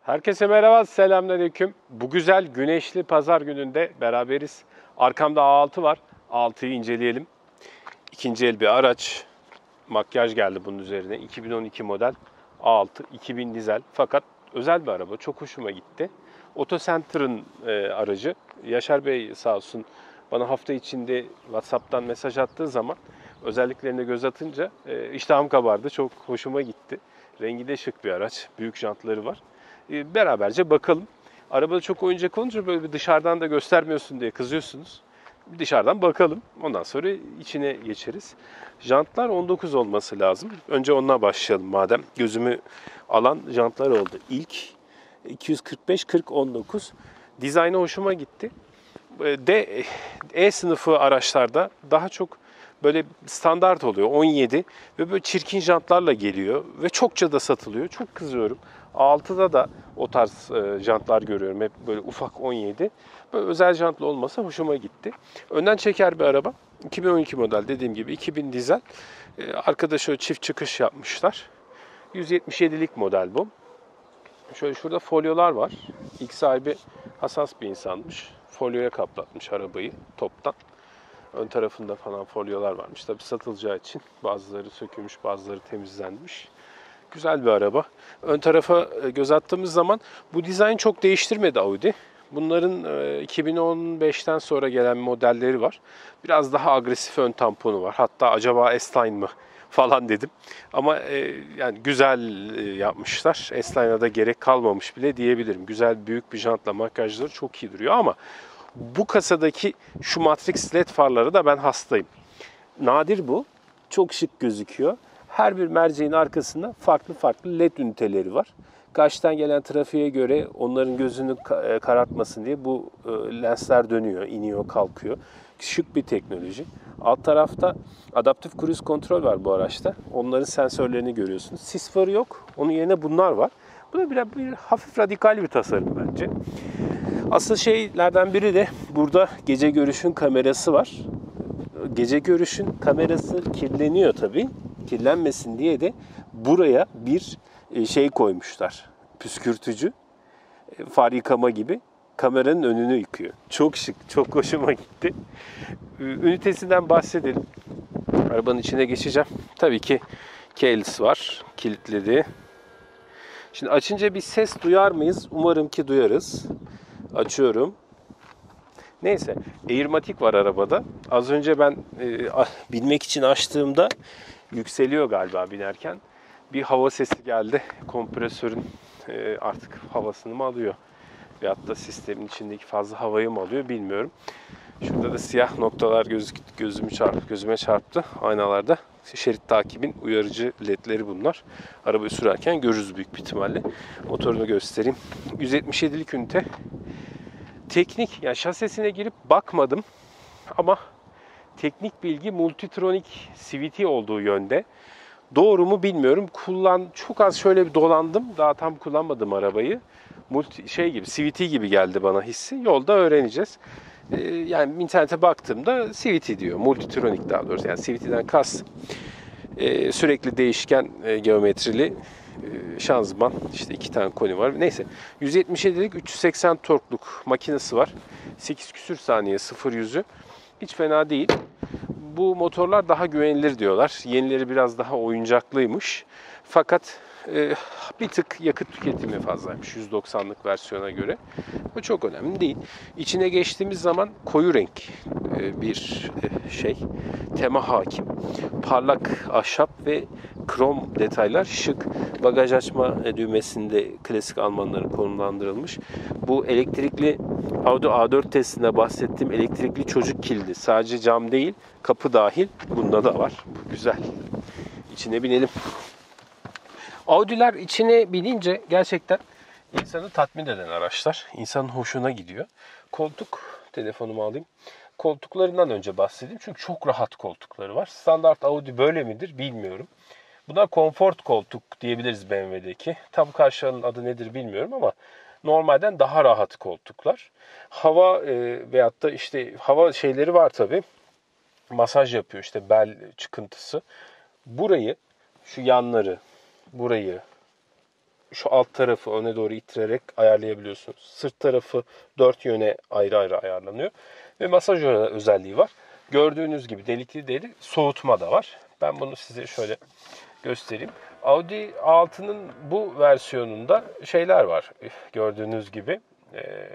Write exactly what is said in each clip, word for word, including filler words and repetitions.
Herkese merhaba, selamünaleyküm. Bu güzel güneşli pazar gününde beraberiz. Arkamda A altı var. A altıyı inceleyelim. İkinci el bir araç. Makyaj geldi bunun üzerine. iki bin on iki model A altı, iki bin dizel. Fakat özel bir araba. Çok hoşuma gitti. Otocenter'ın e, aracı. Yaşar Bey sağ olsun bana hafta içinde WhatsApp'tan mesaj attığı zaman özelliklerine göz atınca e, iştahım kabardı. Çok hoşuma gitti. Rengi de şık bir araç. Büyük jantları var. E, beraberce bakalım. Arabada çok oyuncak olunca böyle bir dışarıdan da göstermiyorsun diye kızıyorsunuz. Bir dışarıdan bakalım. Ondan sonra içine geçeriz. Jantlar on dokuz olması lazım. Önce onunla başlayalım madem. Gözümü alan jantlar oldu. İlk iki yüz kırk beş kırk on dokuz. Dizaynı hoşuma gitti. De E sınıfı araçlarda daha çok böyle standart oluyor. on yedi ve böyle çirkin jantlarla geliyor ve çokça da satılıyor. Çok kızıyorum. A altıda da o tarz e, jantlar görüyorum. Hep böyle ufak on yedi. Böyle özel jantlı olmasa hoşuma gitti. Önden çeker bir araba. iki bin on iki model dediğim gibi iki bin dizel. E, arkada şöyle çift çıkış yapmışlar. yüz yetmiş yedilik model bu. Şöyle şurada folyolar var. İlk sahibi hassas bir insanmış. Folyoya kaplatmış arabayı toptan. Ön tarafında falan folyolar varmış. Tabii satılacağı için bazıları sökülmüş, bazıları temizlenmiş. Güzel bir araba. Ön tarafa göz attığımız zaman bu dizayn çok değiştirmedi Audi. Bunların iki bin on beşten sonra gelen modelleri var. Biraz daha agresif ön tamponu var. Hatta acaba S-Line mı falan dedim. Ama yani güzel yapmışlar. S-Line'a da gerek kalmamış bile diyebilirim. Güzel büyük bir jantla makyajları çok iyi duruyor ama bu kasadaki şu Matrix L E D farları da ben hastayım. Nadir bu. Çok şık gözüküyor. Her bir merceğin arkasında farklı farklı L E D üniteleri var. Karşıdan gelen trafiğe göre onların gözünü karartmasın diye bu lensler dönüyor, iniyor, kalkıyor. Şık bir teknoloji. Alt tarafta adaptif cruise kontrol var bu araçta. Onların sensörlerini görüyorsunuz. Sis farı yok. Onun yerine bunlar var. Bu da bir, bir hafif radikal bir tasarım bence. Asıl şeylerden biri de burada gece görüşün kamerası var. Gece görüşün kamerası kirleniyor tabii. Kirlenmesin diye de buraya bir şey koymuşlar. Püskürtücü, far yıkama gibi kameranın önünü yıkıyor. Çok şık, çok hoşuma gitti. Ünitesinden bahsedelim. Arabanın içine geçeceğim. Tabii ki keyless var, kilitledi. Şimdi açınca bir ses duyar mıyız? Umarım ki duyarız. Açıyorum. Neyse, Airmatic var arabada. Az önce ben e, binmek için açtığımda yükseliyor galiba binerken. Bir hava sesi geldi. Kompresörün e, artık havasını mı alıyor? Veyahut da sistemin içindeki fazla havayı mı alıyor bilmiyorum. Şurada da siyah noktalar göz, gözümü çarp, gözüme çarptı aynalarda. Şerit takibin uyarıcı ledleri bunlar. Arabayı sürerken görürüz büyük bir ihtimalle. Motorunu göstereyim. yüz yetmiş yedilik ünite. Teknik, yani şasisine girip bakmadım ama teknik bilgi Multitronic C V T olduğu yönde. Doğru mu bilmiyorum. Kullan, çok az şöyle bir dolandım. Daha tam kullanmadım arabayı. Multi, şey gibi, C V T gibi geldi bana hissi. Yolda öğreneceğiz. Ee, yani internete baktığımda C V T diyor. Multitronic daha doğrusu. Yani C V T'den kastım. Ee, sürekli değişken e, geometrili e, şanzıman. İşte iki tane koni var. Neyse. yüz yetmiş yedilik üç yüz seksen torkluk makinesi var. sekiz küsür saniye sıfır yüzü. Hiç fena değil. Bu motorlar daha güvenilir diyorlar. Yenileri biraz daha oyuncaklıymış. Fakat e, bir tık yakıt tüketimi fazlaymış yüz doksanlık versiyona göre. Bu çok önemli değil. İçine geçtiğimiz zaman koyu renk e, bir e, şey, tema hakim. Parlak ahşap ve krom detaylar şık. Bagaj açma düğmesinde klasik Almanların konumlandırılmış. Bu elektrikli Audi A dört testinde bahsettiğim elektrikli çocuk kilidi. Sadece cam değil, kapı dahil. Bunda da var. Bu güzel. İçine binelim. Audi'ler içine binince gerçekten insanı tatmin eden araçlar. İnsanın hoşuna gidiyor. Koltuk, telefonumu alayım. Koltuklarından önce bahsedeyim. Çünkü çok rahat koltukları var. Standart Audi böyle midir bilmiyorum. Buna Comfort koltuk diyebiliriz B M W'deki. Tam karşılığının adı nedir bilmiyorum ama normalden daha rahat koltuklar. Hava e, veyahut da işte hava şeyleri var tabii. Masaj yapıyor işte bel çıkıntısı. Burayı, şu yanları, burayı, şu alt tarafı öne doğru ittirerek ayarlayabiliyorsunuz. Sırt tarafı dört yöne ayrı ayrı ayarlanıyor. Ve masaj özelliği var. Gördüğünüz gibi delikli deri soğutma da var. Ben bunu size şöyle göstereyim. Audi A altının bu versiyonunda şeyler var. Gördüğünüz gibi ee,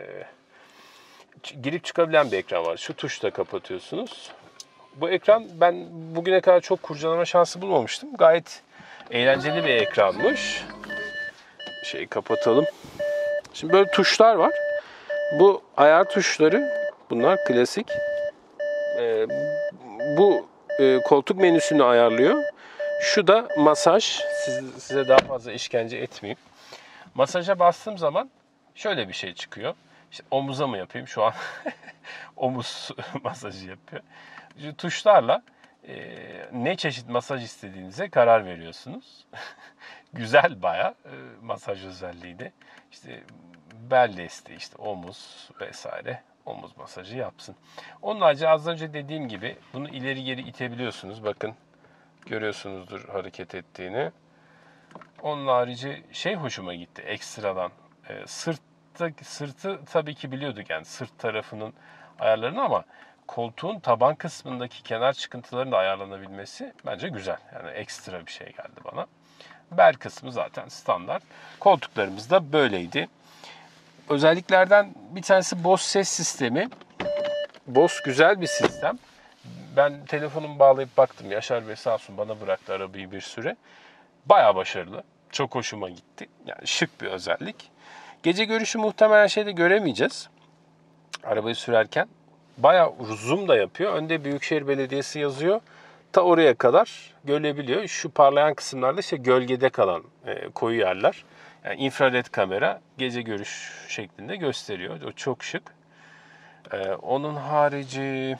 girip çıkabilen bir ekran var. Şu tuşla kapatıyorsunuz. Bu ekran ben bugüne kadar çok kurcalama şansı bulmamıştım. Gayet eğlenceli bir ekranmış. Şeyi kapatalım. Şimdi böyle tuşlar var. Bu ayar tuşları, bunlar klasik. Ee, bu e, koltuk menüsünü ayarlıyor. Şu da masaj. Siz, size daha fazla işkence etmeyeyim. Masaja bastığım zaman şöyle bir şey çıkıyor. İşte omuza mı yapayım? Şu an omuz masajı yapıyor. Şu tuşlarla e, ne çeşit masaj istediğinize karar veriyorsunuz. Güzel bayağı e, masaj özelliği de. İşte bel desteği, işte omuz vesaire, omuz masajı yapsın. Onun harici az önce dediğim gibi bunu ileri geri itebiliyorsunuz. Bakın görüyorsunuzdur hareket ettiğini. Onun harici şey hoşuma gitti ekstradan. E, sırtta, sırtı tabii ki biliyorduk yani sırt tarafının ayarlarını ama koltuğun taban kısmındaki kenar çıkıntıların da ayarlanabilmesi bence güzel. Yani ekstra bir şey geldi bana. Bel kısmı zaten standart. Koltuklarımız da böyleydi. Özelliklerden bir tanesi Bose ses sistemi. Bose güzel bir sistem. Ben telefonumu bağlayıp baktım. Yaşar Bey sağ olsun bana bıraktı arabayı bir süre. Bayağı başarılı. Çok hoşuma gitti. Yani şık bir özellik. Gece görüşü muhtemelen şeyde göremeyeceğiz. Arabayı sürerken. Bayağı zoom da yapıyor. Önde Büyükşehir Belediyesi yazıyor. Ta oraya kadar görebiliyor. Şu parlayan kısımlarda işte gölgede kalan e, koyu yerler. Yani infrared kamera gece görüş şeklinde gösteriyor. O çok şık. Ee, onun harici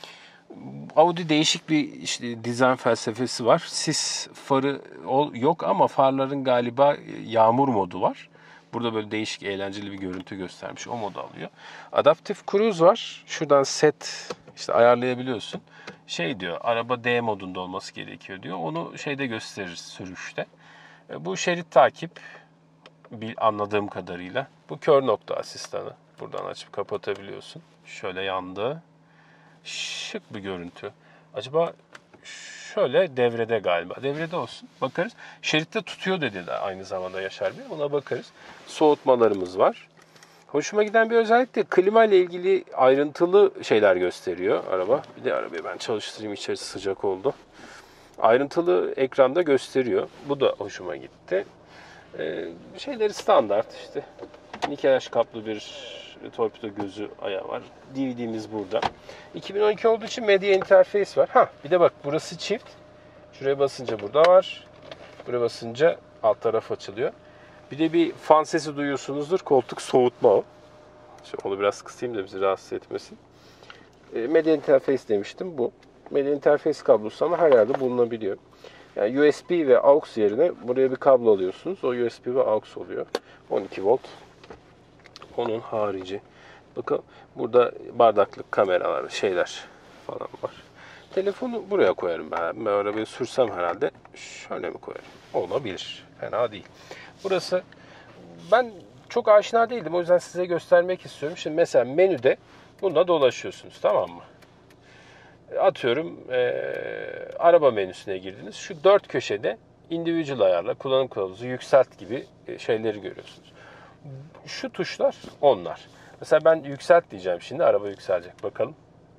Audi değişik bir işte dizayn felsefesi var. Sis farı yok ama farların galiba yağmur modu var. Burada böyle değişik eğlenceli bir görüntü göstermiş. O modu alıyor. Adaptif Cruise var. Şuradan set işte ayarlayabiliyorsun. Şey diyor, araba D modunda olması gerekiyor diyor. Onu şeyde gösterir sürüşte. Bu şerit takip bir anladığım kadarıyla. Bu kör nokta asistanı. Buradan açıp kapatabiliyorsun. Şöyle yandı. Şık bir görüntü. Acaba şöyle devrede galiba. Devrede olsun. Bakarız. Şeritte tutuyor dedi de aynı zamanda Yaşar Bey. Ona bakarız. Soğutmalarımız var. Hoşuma giden bir özellik de klima ile ilgili ayrıntılı şeyler gösteriyor araba. Bir de arabayı ben çalıştırayım. İçerisi sıcak oldu. Ayrıntılı ekranda gösteriyor. Bu da hoşuma gitti. Ee, şeyleri standart işte. Nikelaj kaplı bir torpido gözü ayağı var. D V D'miz burada. iki bin on iki olduğu için medya interface var. Ha, bir de bak burası çift. Şuraya basınca burada var. Buraya basınca alt taraf açılıyor. Bir de bir fan sesi duyuyorsunuzdur. Koltuk soğutma o. Şimdi onu biraz kısayım da bizi rahatsız etmesin. E, medya interface demiştim bu. Medya interface kablosu ama her yerde bulunabiliyor. Yani U S B ve aux yerine buraya bir kablo alıyorsunuz. O U S B ve aux oluyor. on iki volt. Onun harici. Bakın burada bardaklık kameralar, şeyler falan var. Telefonu buraya koyarım ben. Ben arabayı sürsem herhalde şöyle mi koyarım? Olabilir. Fena değil. Burası ben çok aşina değildim. O yüzden size göstermek istiyorum. Şimdi mesela menüde bununla dolaşıyorsunuz. Tamam mı? Atıyorum e, araba menüsüne girdiniz. Şu dört köşede individual ayarla, kullanım kılavuzu, yükselt gibi şeyleri görüyorsunuz. Şu tuşlar onlar. Mesela ben yükselt diyeceğim şimdi. Araba yükselecek. Bakalım.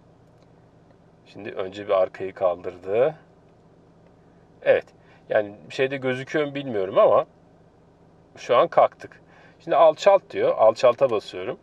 Şimdi önce bir arkayı kaldırdı. Evet. Yani şeyde gözüküyor mu bilmiyorum ama şu an kalktık. Şimdi alçalt diyor. Alçalta basıyorum.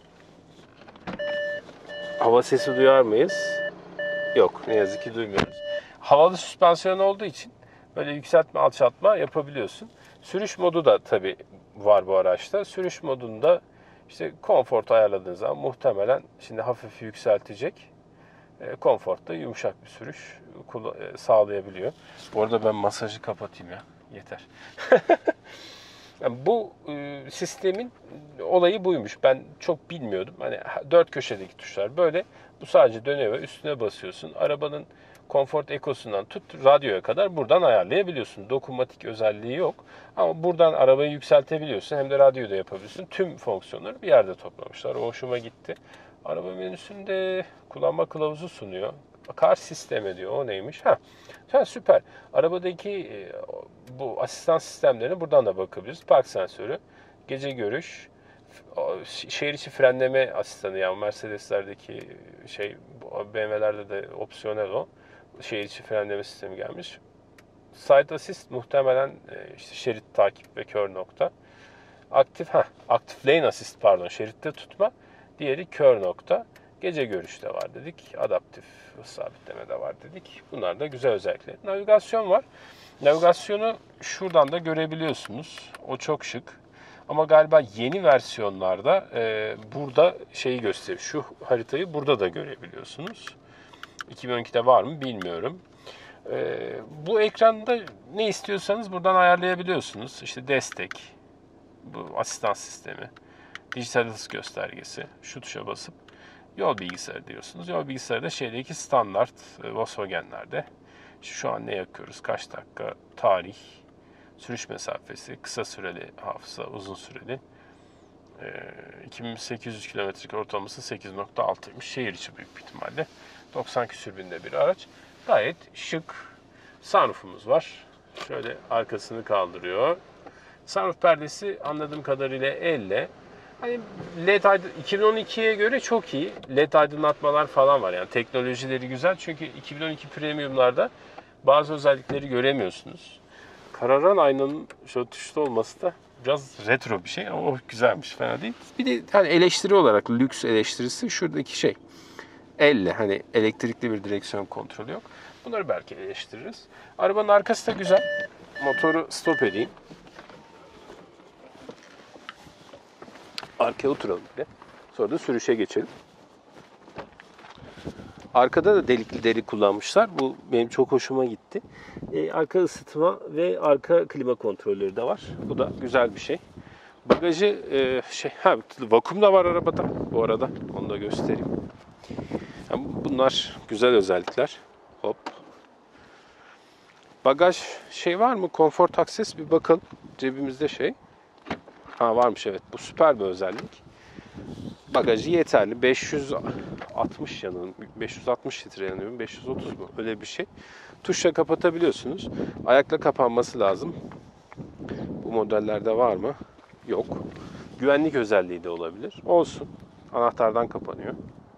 Hava sesi duyar mıyız? Yok. Ne yazık ki duymuyoruz. Havalı süspansiyon olduğu için böyle yükseltme alçaltma yapabiliyorsun. Sürüş modu da tabii var bu araçta. Sürüş modunda işte konfortu ayarladığınız zaman muhtemelen şimdi hafif yükseltecek. E, konfortta yumuşak bir sürüş sağlayabiliyor. Bu arada ben masajı kapatayım ya. Yeter. Yani bu e, sistemin olayı buymuş. Ben çok bilmiyordum. Hani dört köşedeki tuşlar böyle. Bu sadece dönüyor ve üstüne basıyorsun. Arabanın Comfort Eco'sundan tut radyoya kadar buradan ayarlayabiliyorsun. Dokunmatik özelliği yok. Ama buradan arabayı yükseltebiliyorsun. Hem de radyoyu da yapabiliyorsun. Tüm fonksiyonları bir yerde toplamışlar. O hoşuma gitti. Araba menüsünde kullanma kılavuzu sunuyor. Kar sistemi diyor. O neymiş? Ha. Ha, süper. Arabadaki bu asistan sistemlerine buradan da bakabiliriz. Park sensörü, gece görüş, şehir içi frenleme asistanı, yani Mercedes'lerdeki şey, B M W'lerde de opsiyonel o. Şehir içi frenleme sistemi gelmiş. Side assist muhtemelen işte şerit takip ve kör nokta. Aktif, ha, aktif lane assist pardon, şeritte tutma. Diğeri kör nokta. Gece görüşte var dedik. Adaptif sabitleme de var dedik. Bunlar da güzel özellikler. Navigasyon var. Navigasyonu şuradan da görebiliyorsunuz. O çok şık. Ama galiba yeni versiyonlarda e, burada şeyi gösteriyor. Şu haritayı burada da görebiliyorsunuz. iki bin on ikide var mı bilmiyorum. E, bu ekranda ne istiyorsanız buradan ayarlayabiliyorsunuz. İşte destek, bu asistan sistemi, dijital hız göstergesi. Şu tuşa basıp yol bilgisayarı diyorsunuz. Yol bilgisayarı da şeydeki standart e, Volkswagen'lerde. Şu an ne yakıyoruz? Kaç dakika? Tarih, sürüş mesafesi, kısa süreli hafıza, uzun süreli. E, iki bin sekiz yüz kilometrelik ortalaması sekiz nokta altıymış. Şehir içi büyük bir ihtimalle. doksan küsür binde bir araç. Gayet şık. Sunroof'umuz var. Şöyle arkasını kaldırıyor. Sunroof perdesi anladığım kadarıyla elle. Hani L E D aydın, iki bin on ikiye göre çok iyi. L E D aydınlatmalar falan var. Yani teknolojileri güzel. Çünkü iki bin on iki Premium'larda bazı özellikleri göremiyorsunuz. Kararan aynanın şöyle tuşlu olması da biraz retro bir şey ama o güzelmiş, fena değil. Bir de hani eleştiri olarak, lüks eleştirisi şuradaki şey. Elle, hani elektrikli bir direksiyon kontrolü yok. Bunları belki eleştiririz. Arabanın arkası da güzel. Motoru stop edeyim. Arkaya oturalım bir de. Sonra da sürüşe geçelim. Arkada da delikli deri kullanmışlar. Bu benim çok hoşuma gitti. Ee, arka ısıtma ve arka klima kontrolleri de var. Bu da güzel bir şey. Bagajı e, şey, ha, vakum da var arabada bu arada. Onu da göstereyim. Yani bunlar güzel özellikler. Hop. Bagaj şey var mı? Comfort Access bir bakalım. Cebimizde şey. Ha, varmış, evet. Bu süper bir özellik. Bagajı yeterli. beş yüz altmış yanım. beş yüz altmış litre yanıyorum. beş yüz otuz mu? Öyle bir şey. Tuşla kapatabiliyorsunuz. Ayakla kapanması lazım. Bu modellerde var mı? Yok. Güvenlik özelliği de olabilir. Olsun. Anahtardan kapanıyor.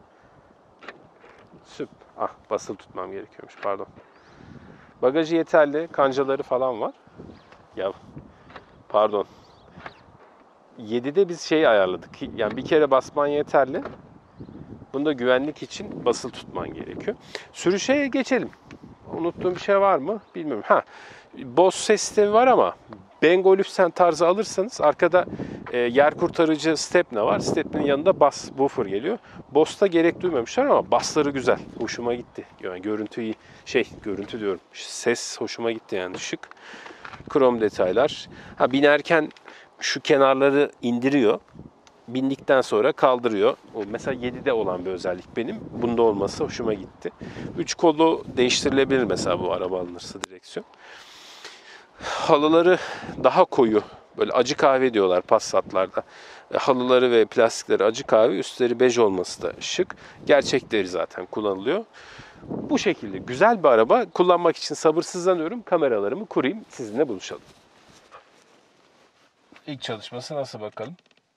Süp. Ah, basılı tutmam gerekiyormuş. Pardon. Bagajı yeterli. Kancaları falan var. Ya pardon. yedide biz şey ayarladık. Yani bir kere basman yeterli. Bunda güvenlik için basılı tutman gerekiyor. Sürüşe geçelim. Unuttuğum bir şey var mı? Bilmiyorum. Ha, Bose ses sistemi var ama Bang Olufsen tarzı alırsanız arkada e, yer kurtarıcı stepne var. Stepne'nin yanında bass woofer geliyor. Bose'ta gerek duymamışlar ama bassları güzel. Hoşuma gitti. Yani görüntü iyi. Şey, görüntü diyorum. Ses hoşuma gitti yani, şık. Krom detaylar. Ha, binerken şu kenarları indiriyor. Bindikten sonra kaldırıyor. O mesela yedide olan bir özellik benim. Bunda olması hoşuma gitti. üç kolu değiştirilebilir mesela bu araba alınırsa direksiyon. Halıları daha koyu. Böyle acı kahve diyorlar Passat'larda. Halıları ve plastikleri acı kahve, üstleri bej olması da şık. Gerçek deri zaten kullanılıyor. Bu şekilde güzel bir araba. Kullanmak için sabırsızlanıyorum. Kameralarımı kurayım, sizinle buluşalım. İlk çalışması nasıl bakalım?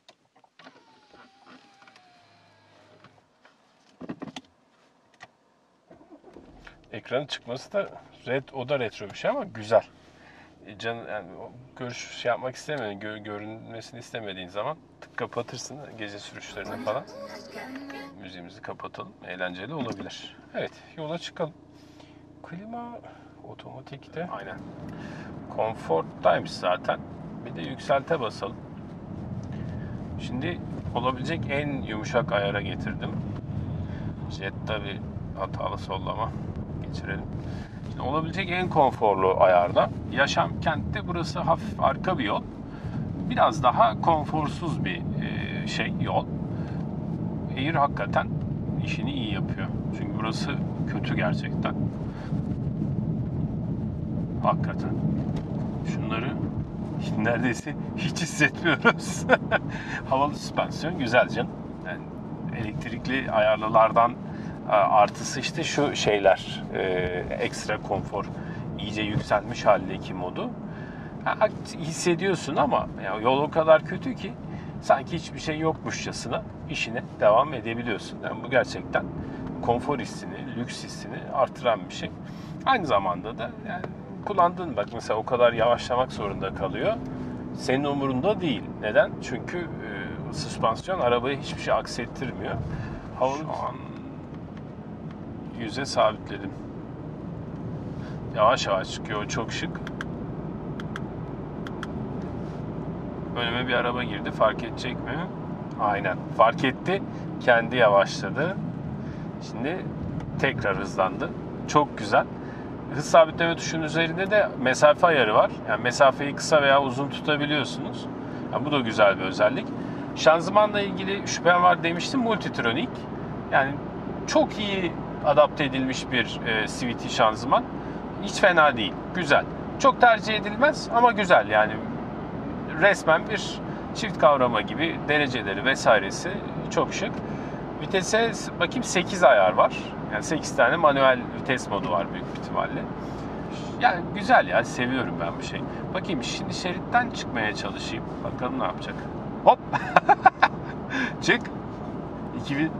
Ekranın çıkması da red, o da retro bir şey ama güzel. Can, yani görüş şey yapmak istemediğin, gö, görünmesini istemediğin zaman tık kapatırsın gece sürüşlerinde falan. Müziğimizi kapatalım. Eğlenceli olabilir. Evet, yola çıkalım. Klima otomatikte. Aynen. Comfort'taymış zaten. Bir de yükselte basalım. Şimdi olabilecek en yumuşak ayara getirdim. Jetta bir hatalı sollama geçirelim. Şimdi olabilecek en konforlu ayarda. Yaşam kentte burası hafif arka bir yol. Biraz daha konforsuz bir şey yol. Air hakikaten işini iyi yapıyor. Çünkü burası kötü gerçekten. Hakikaten. Şunları neredeyse hiç hissetmiyoruz. Havalı süspansiyon güzel canım. Yani elektrikli ayarlılardan artısı işte şu şeyler, e, ekstra konfor, iyice yükselmiş haldeki modu. Ha, hissediyorsun ama yani yol o kadar kötü ki sanki hiçbir şey yokmuşçasına işine devam edebiliyorsun. Yani bu gerçekten konfor hissini, lüks hissini artıran bir şey. Aynı zamanda da yani kullandığın, bak mesela o kadar yavaşlamak zorunda kalıyor. Senin umurunda değil. Neden? Çünkü e, süspansiyon arabayı hiçbir şey aksettirmiyor. Havalı. Şu an yüze sabitledim. Yavaş yavaş çıkıyor. Çok şık. Önüme bir araba girdi. Fark edecek mi? Aynen. Fark etti. Kendi yavaşladı. Şimdi tekrar hızlandı. Çok güzel. Hız sabitleme tuşunun üzerinde de mesafe ayarı var. Yani mesafeyi kısa veya uzun tutabiliyorsunuz. Yani bu da güzel bir özellik. Şanzımanla ilgili şüphem var demiştim. Multitronic. Yani çok iyi adapte edilmiş bir e, C V T şanzıman. Hiç fena değil. Güzel. Çok tercih edilmez ama güzel. Yani resmen bir çift kavrama gibi, dereceleri vesairesi çok şık. Vitese bakayım sekiz ayar var. Yani sekiz tane manuel vites modu var büyük ihtimalle. Yani güzel ya, seviyorum ben bu şeyi. Bakayım şimdi şeritten çıkmaya çalışayım. Bakalım ne yapacak. Hop. Çık. iki bin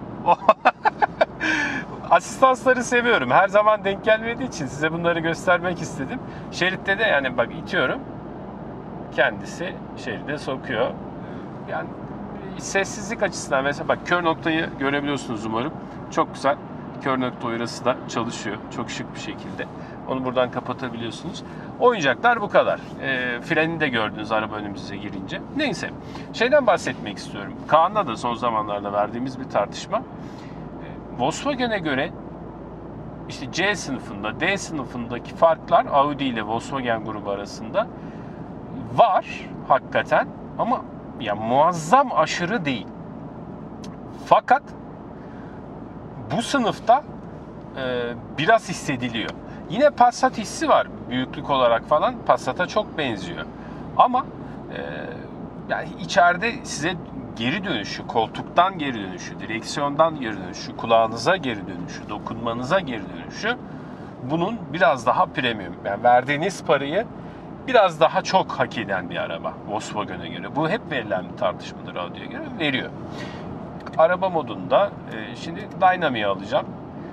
Asistansları seviyorum. Her zaman denk gelmediği için size bunları göstermek istedim. Şeritte de yani bak itiyorum. Kendisi şeride sokuyor. Yani sessizlik açısından mesela bak kör noktayı görebiliyorsunuz umarım. Çok güzel. Kör nokta uyarısı da çalışıyor. Çok şık bir şekilde. Onu buradan kapatabiliyorsunuz. Oyuncaklar bu kadar. E, freni de gördünüz araba önümüze girince. Neyse. Şeyden bahsetmek istiyorum. Kaan'la da son zamanlarda verdiğimiz bir tartışma. E, Volkswagen'e göre işte C sınıfında, D sınıfındaki farklar Audi ile Volkswagen grubu arasında var hakikaten ama ya muazzam aşırı değil. Fakat bu sınıfta e, biraz hissediliyor. Yine Passat hissi var büyüklük olarak falan. Passat'a çok benziyor. Ama e, yani içeride size geri dönüşü, koltuktan geri dönüşü, direksiyondan geri dönüşü, kulağınıza geri dönüşü, dokunmanıza geri dönüşü bunun biraz daha premium. Yani verdiğiniz parayı biraz daha çok hak eden bir araba Volkswagen'e göre. Bu hep verilen bir tartışmadır, Audi'ye göre veriyor. Araba modunda e, şimdi Dynamic'i alacağım.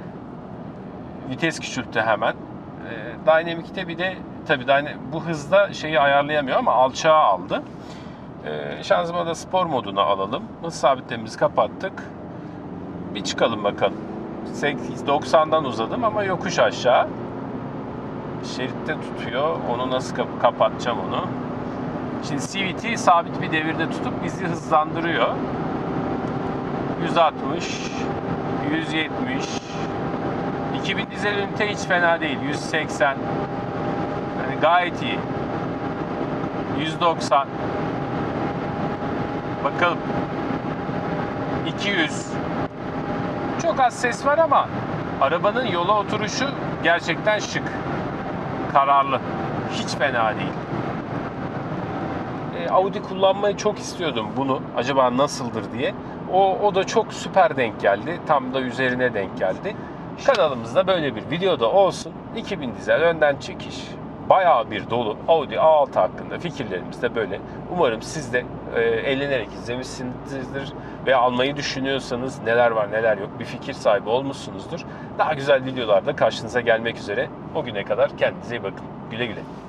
Vites küçülttü hemen. E, Dynamic'te bir de tabii bu hızda şeyi ayarlayamıyor ama alçağa aldı. E, şanzımanda spor moduna alalım. Hız sabitlememizi kapattık. Bir çıkalım bakalım. doksandan uzadım ama yokuş aşağı. Şeritte tutuyor. Onu nasıl kap- kapatacağım onu. Şimdi C V T sabit bir devirde tutup bizi hızlandırıyor. yüz altmış, yüz yetmiş. iki bin dizel ünite hiç fena değil. yüz seksen. Yani gayet iyi. yüz doksan. Bakalım. iki yüz. Çok az ses var ama arabanın yola oturuşu gerçekten şık. Kararlı. Hiç fena değil. E, Audi kullanmayı çok istiyordum bunu. Acaba nasıldır diye. O, o da çok süper denk geldi. Tam da üzerine denk geldi. Kanalımızda böyle bir videoda olsun. iki bin dizel önden çekiş. Bayağı bir dolu Audi A altı hakkında fikirlerimiz de böyle. Umarım siz de e, eğlenerek izlemişsinizdir ve almayı düşünüyorsanız neler var neler yok bir fikir sahibi olmuşsunuzdur. Daha güzel videolarda karşınıza gelmek üzere. O güne kadar kendinize iyi bakın. Güle güle.